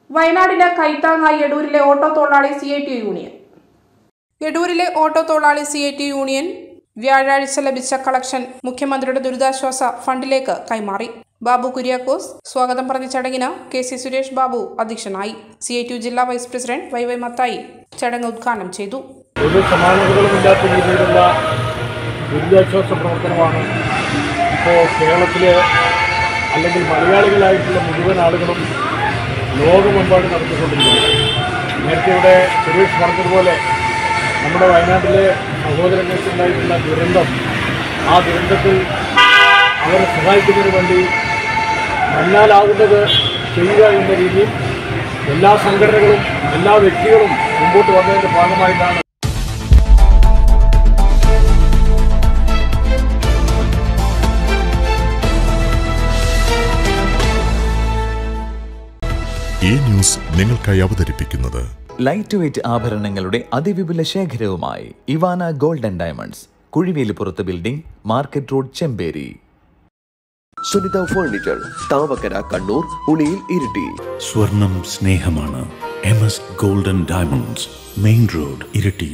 വയനാടിലെ കൈത്താങ്ങായി എടൂരിലെ ഓട്ടോ തൊഴിലാളി CITU യൂണിയൻ. എടൂരിലെ ഓട്ടോ തൊഴിലാളി CITU യൂണിയൻ വ്യാഴാഴ്ച ലഭിച്ച കളക്ഷൻ മുഖ്യമന്ത്രിയുടെ ദുരിതാശ്വാസ ഫണ്ടിലേക്ക് കൈമാറി. ബാബു കുര്യാക്കോസ് സ്വാഗതം പറഞ്ഞ ചടങ്ങിന് KC സുരേഷ് ബാബു അധ്യക്ഷനായി. CITU ജില്ലാ വൈസ് പ്രസിഡന്റ് YY മത്തായി ചടങ്ങ് ഉദ്ഘാടനം ചെയ്തു. ഒരു സമാനതകളുമില്ലാത്ത രീതിയിലുള്ള ദുരിതാശ്വാസ പ്രവർത്തനമാണ് ഇപ്പോൾ കേരളത്തിലെ അല്ലെങ്കിൽ മലയാളികളായിട്ടുള്ള മുഴുവൻ ആളുകളും ലോകമെമ്പാടും നടത്തിക്കൊണ്ടിരിക്കുന്നത്. നേരത്തെ ഇവിടെ സുരേഷ് പറഞ്ഞതുപോലെ നമ്മുടെ വയനാട്ടിലെ സഹോദരങ്ങൾക്കുണ്ടായിട്ടുള്ള ദുരന്തം, ആ ദുരന്തത്തിൽ അവരെ സഹായിക്കുന്നതിന് വേണ്ടി നന്നാലാകുന്നത് ചെയ്യുക എന്ന രീതിയിൽ എല്ലാ സംഘടനകളും എല്ലാ വ്യക്തികളും മുമ്പോട്ട് വന്നതിൻ്റെ ഭാഗമായിട്ടാണ് ഈ ന്യൂസ് നിങ്ങൾക്കായി അവതരിപ്പിക്കുന്നത് ലൈറ്റ് വെയ്റ്റ് ആഭരണങ്ങളുടെ അതിവിപുല ശേഖരവുമായി ഇവാന ഗോൾഡ് ആൻഡ് ഡയമണ്ട്സ്, കുഴിവേലിപ്പുറത്ത് building, market road, Chemperi. Sunitha furniture, Thavakkara, Kannur, Uliyil, Iritty. സ്വർണം സ്നേഹമാണ്. MS gold and diamonds, main road, Iritty.